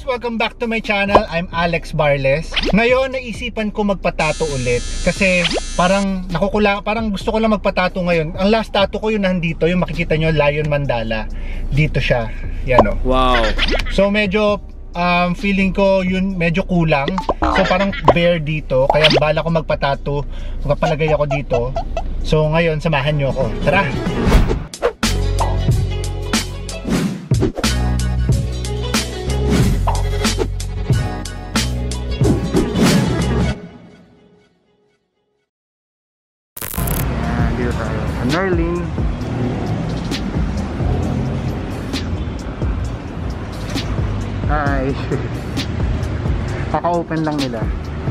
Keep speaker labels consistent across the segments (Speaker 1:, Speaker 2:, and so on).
Speaker 1: guys! Welcome back to my channel. I'm Alex Barles. Ngayon, naisipan ko magpatato ulit. Kasi parang gusto ko lang magpatato ngayon. Ang last tato ko yun nandito, yung makikita nyo, Lion Mandala. Dito siya. Yan o.
Speaker 2: Wow!
Speaker 1: So medyo feeling ko yun medyo kulang. So parang bare dito. Kaya bala ko magpatato. Magpapalagay ako dito. So ngayon, samahan nyo ako. Tara! Nerlin. Hi. Kaka-open lang nila.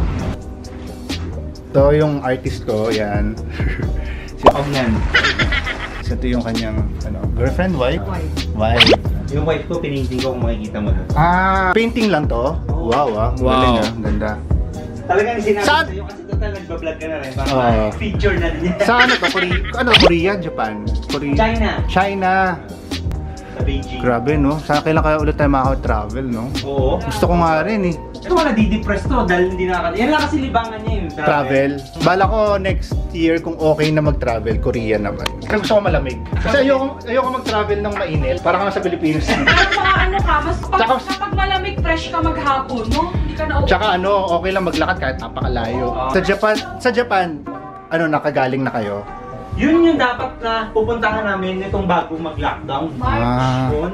Speaker 1: Ito yung artist ko, yan. Si Ognan. Ito yung kanyang girlfriend, wife? Wife.
Speaker 2: Yung wife ko, pinainting ko kung makikita mo doon.
Speaker 1: Painting lang to? Wow. Galing, ganda.
Speaker 2: Talagang sinabi sa'yo kasi total nagbablog ka na rin. Parang feature na din yan.
Speaker 1: Sa ano to? Korea? Japan? China.
Speaker 2: Sa Beijing.
Speaker 1: Grabe no? Sana kailan kaya ulit tayo makaka-travel no?
Speaker 2: Oo.
Speaker 1: Gusto ko nga rin eh.
Speaker 2: Pero wala di-depress to dahil hindi nakakata. Yan lang kasi libangan niya yung
Speaker 1: travel. Bala ko next year kung okay na mag-travel, Korea naman. Kasi gusto ko malamig. Kasi ayoko mag-travel ng mainit. Parang nasa Pilipinas.
Speaker 3: Parang mga ano ka, mas kapag malamig, fresh ka maghapon, no? Hindi ka na
Speaker 1: Tsaka okay lang maglakad kahit napakalayo. Sa Japan, nakagaling na kayo?
Speaker 2: Yun yung dapat na pupuntahan namin nitong bago mag-lockdown.
Speaker 1: Yan.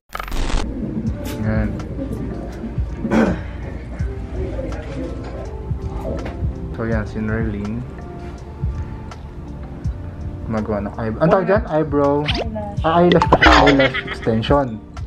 Speaker 1: So yan, si Nerlin. Magawa ng eyebrow. Ano tawag dyan? Eyebrow. Eyelash pa siya. Eyelash extension.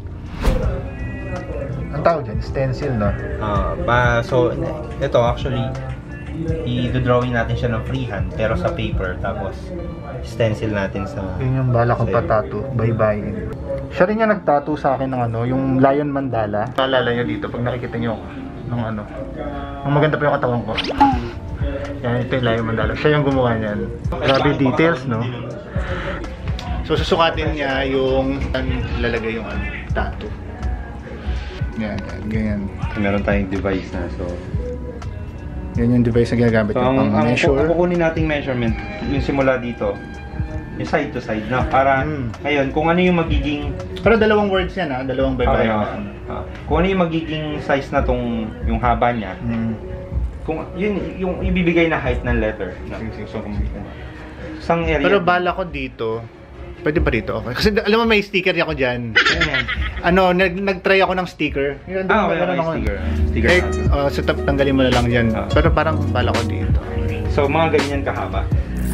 Speaker 1: Ang tawag dyan? Stencil, no?
Speaker 2: So, ito actually, i-drawing natin siya ng freehand pero sa paper. Tapos, stencil natin sa...
Speaker 1: Yun yung bala kong patato. Bye-bye. Siya rin yung nag-tattoo sa akin ng yung Lion Mandala. Naalala nyo dito pag nakikita nyo ng ang maganda pa yung katawan ko. Yan, ito yung Lion Mandala. Siya yung gumawa niyan. Grabe details, no? So, susukatin niya yung lalagay yung tattoo. Yan, ganyan.
Speaker 2: Meron tayong device na, so...
Speaker 1: Yan yung device na ginagamit ko pang measure.
Speaker 2: Ang kukunin nating measurement, yung simula dito, yung side to side na. Para ngayon, kung ano yung magiging...
Speaker 1: Pero dalawang words yan dalawang bye-bye.
Speaker 2: Kung ano yung magiging size na yung haba niya, kung yun yung ibibigay na height ng letter. Isang area.
Speaker 1: Pero bala ko dito, pwede pa dito, okay. Kasi alam mo may sticker ako dyan. Nag-try ako ng sticker.
Speaker 2: Sticker.
Speaker 1: So tanggalin mo na lang yan. Pero parang bala ko dito.
Speaker 2: So mga ganyan kahaba.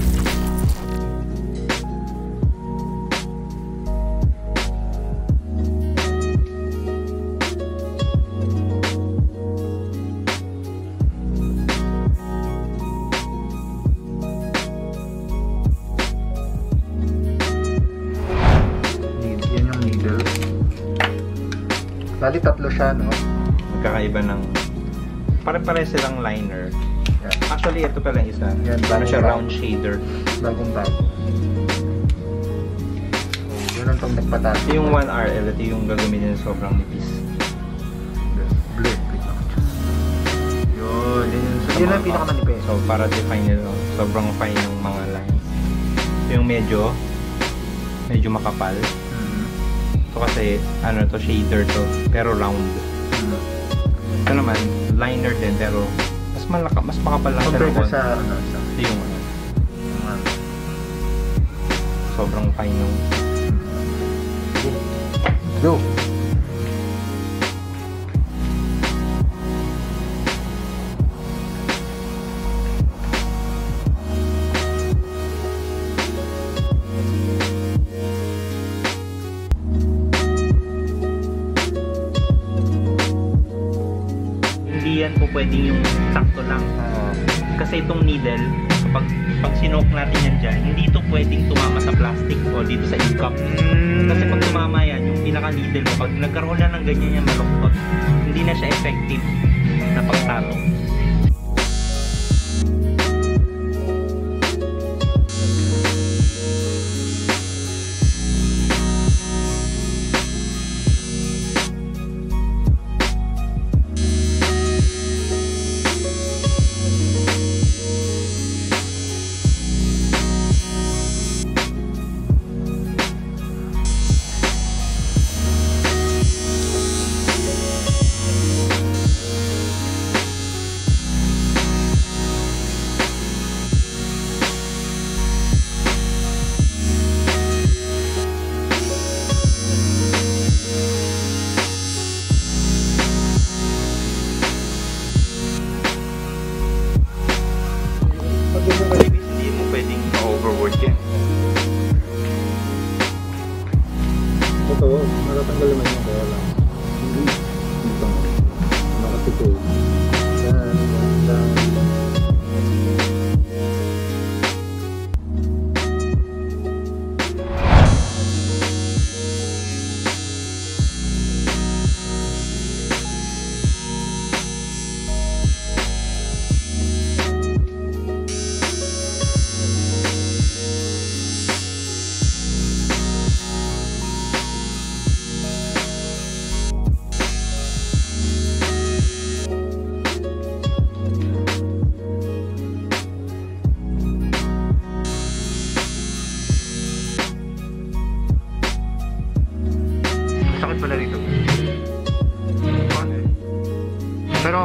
Speaker 1: Bali tatlo siya, no?
Speaker 2: Magkakaiba ng... Pare-pare silang liner.
Speaker 1: Yeah.
Speaker 2: Actually, ito pala isa.
Speaker 1: Yan,
Speaker 2: siya round shader.
Speaker 1: Bagong-bago. Yun ang itong nagpatato.
Speaker 2: Ito yung 1RL. Ito yung gagamitin na sobrang nipis.
Speaker 1: Blur. Yun ang pinakamanipis.
Speaker 2: So, para define nito, sobrang fine ng mga lines. Ito yung medyo makapal. Ito kasi, shader to, pero round. Ito naman, liner din, pero mas makapal lang siya.
Speaker 1: Compared sa
Speaker 2: ito yung sobrang fine yung...
Speaker 1: Go!
Speaker 2: Yan po pwedeng yung sakto lang. Kasi itong needle, pag sinok natin yan dyan, hindi ito pwedeng tumama sa plastic o dito sa ink cup. Kasi pag tumama yan, yung pinaka needle mo, pag nagkaroon na ng ganyan yung maluktot, hindi na siya effective na pagtato.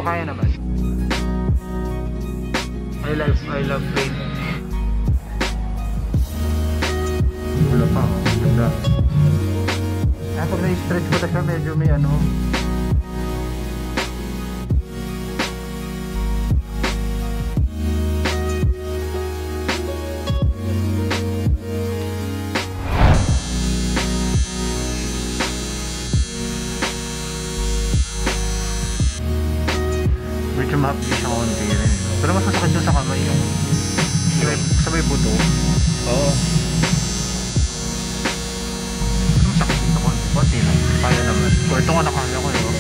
Speaker 1: kaya naman. I love pain. Wala pa, oh. Ganda. Pag na-stretch ko na siya, medyo may ano. Medyo mahapdi siya konti rin. Pero mas masakit doon sa kamay yung sa may buto.
Speaker 2: Oo.
Speaker 1: Masakit dito konti lang. Kaya naman. O ito nga nakaya ko yun.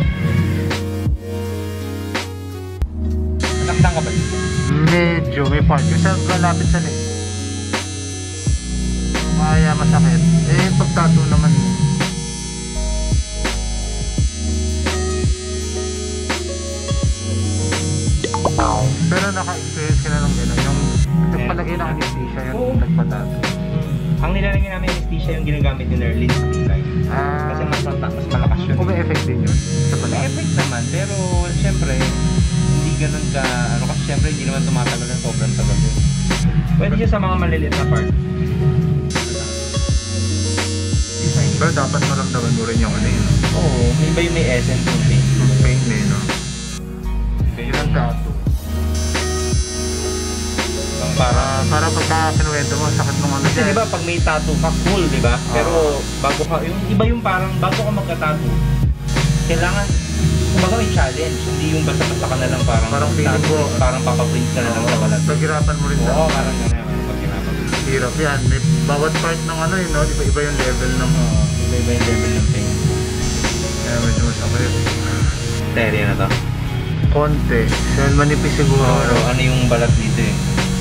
Speaker 2: Nasaktan ka ba dito?
Speaker 1: Medyo may part. Yung sa malapit sa leg. Kaya masakit. Eh pagtato naman. Pero naka-experience ka na ng gano'n, yung nagpalagay ng anesthesia, yung nagpatato.
Speaker 2: Ang nilalagay namin anesthesia yung ginagamit ni Nerlin sa pilay. Kasi mas malakas yun.
Speaker 1: Kung may effect din yun sa
Speaker 2: May
Speaker 1: pala.
Speaker 2: effect naman, pero syempre, hindi ganun ka, kasi syempre hindi naman tumatagal ng sobrang tagal yun. Pwede siya sa mga maliliit na part.
Speaker 1: Pero dapat maramdaman mo rin yung ano yun.
Speaker 2: Oo, iba yung may essence ng pain.
Speaker 1: Yung pain eh, no? Yun ang tato. Para pagka kinuwento mo, sakit nung ano
Speaker 2: Kasi diba pag may tattoo ka, cool, diba? Pero bago ka, yung iba yung parang bago ka magka-tattoo, kailangan, kumbaga may challenge, hindi yung basta-basta ka na lang parang
Speaker 1: feeling ko,
Speaker 2: parang papaprint ka na lang sa balat.
Speaker 1: paghirapan mo rin.
Speaker 2: Oo, parang gano'n, paghirapan.
Speaker 1: Hirap yan. May bawat part ng ano yun, no? Iba-iba yung level ng...
Speaker 2: Iba-iba yung level ng pain.
Speaker 1: Kaya medyo masakit.
Speaker 2: Terya na to.
Speaker 1: Konti. Dahil manipis siguro.
Speaker 2: Pero ano yung balat dito eh?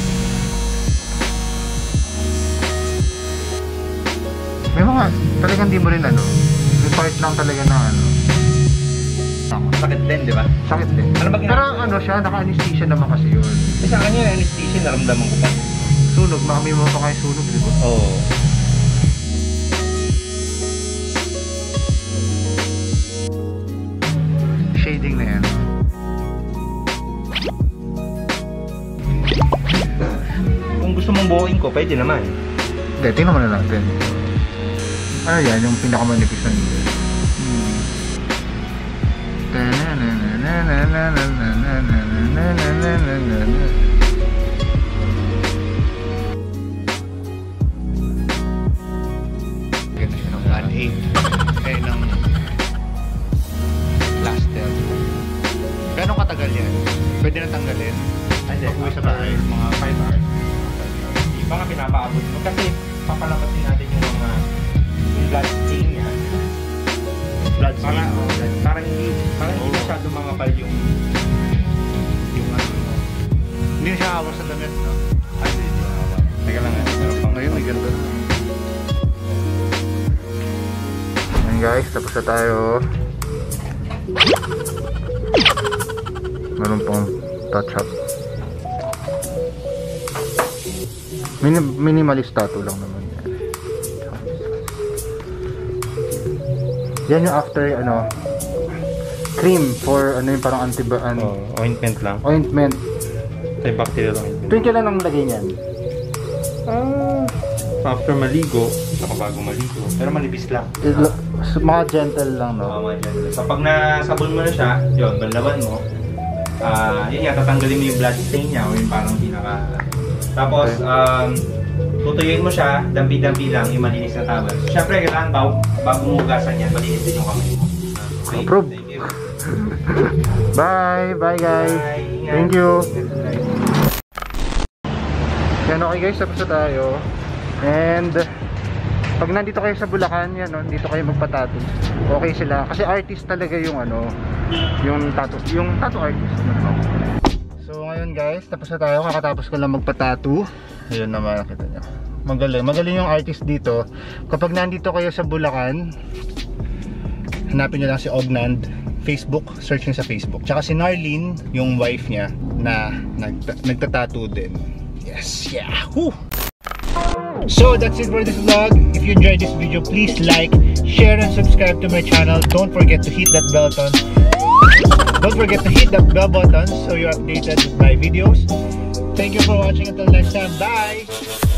Speaker 1: May mga talagang di mo rin ano. May part lang talaga na ano.
Speaker 2: Sakit din, di ba?
Speaker 1: Sakit din.
Speaker 2: Ano ba
Speaker 1: Pero
Speaker 2: ginagawa?
Speaker 1: ano siya, naka-anesthesia naman kasi yun.
Speaker 2: Kasi sa akin yung anesthesia, naramdaman ko pa.
Speaker 1: Sunog, makami mo pa kayo sunog, di ba?
Speaker 2: Oo.
Speaker 1: Shading na yan.
Speaker 2: Kung gusto mong buuin ko, pwede naman.
Speaker 1: Hindi, tingnan mo na natin. Ano yan, yung pinakamanipis na nito. Ganda siya ng 1.8 eh ng plaster. Gano'ng katagal yan? Pwede na tanggalin?
Speaker 2: Hindi,
Speaker 1: Pag-uwi sa bahay, mga 5 hours.
Speaker 2: Di ba nga pinapaabot mo? Kasi papalapasin natin yung mga yung blood stain niya.
Speaker 1: Blood
Speaker 2: Para,
Speaker 1: stain.
Speaker 2: para hindi masyado mga pal yung ano.
Speaker 1: Hindi na siya awas sa damit, no?
Speaker 2: Ay, hindi. Teka lang, meron pang
Speaker 1: Ngayon, may ganda na. Ayan guys, tapos na tayo. Meron pang touch up. Minimalist tattoo lang naman yan. Yan yung after ano cream for ano yung parang
Speaker 2: ointment lang.
Speaker 1: ointment.
Speaker 2: Antibacterial ointment.
Speaker 1: Tuwing kailan ang lagay niyan?
Speaker 2: After maligo, saka bago maligo. Pero malibis lang.
Speaker 1: Mga gentle lang, no?
Speaker 2: So pag nasabon mo na siya, yun, banlawan mo. Yun nga, tatanggalin mo yung blood stain niya o yung parang pinaka... Tapos, tutuyuin mo siya, dampi-dampi lang yung malinis na towel. So, syempre, kailangan bago mo hugasan yan, malinis din yung kamay mo. Okay,
Speaker 1: Approve.
Speaker 2: thank you.
Speaker 1: Bye! Bye guys!
Speaker 2: Bye. Ingat.
Speaker 1: Thank you!
Speaker 2: Bye.
Speaker 1: Yan, okay guys, tapos na tayo. And pag nandito kayo sa Bulacan, yan, no, dito kayo magpatato. Okay sila kasi artist talaga yung ano, yung tattoo artist. So ngayon guys, tapos na tayo, kakatapos ko lang magpatato. Ayun naman, nakita nyo. Magaling yung artist dito. Kapag nandito kayo sa Bulacan, hanapin nyo lang si Ognand Facebook, search nyo sa Facebook. Tsaka si Narlene, yung wife niya na nagtatato din. Yes, yeah. Woo! So that's it for this vlog. If you enjoyed this video, please like, share and subscribe to my channel. Don't forget to hit that bell button Don't forget to hit the bell button so you're updated with my videos. Thank you for watching. Until next time, bye!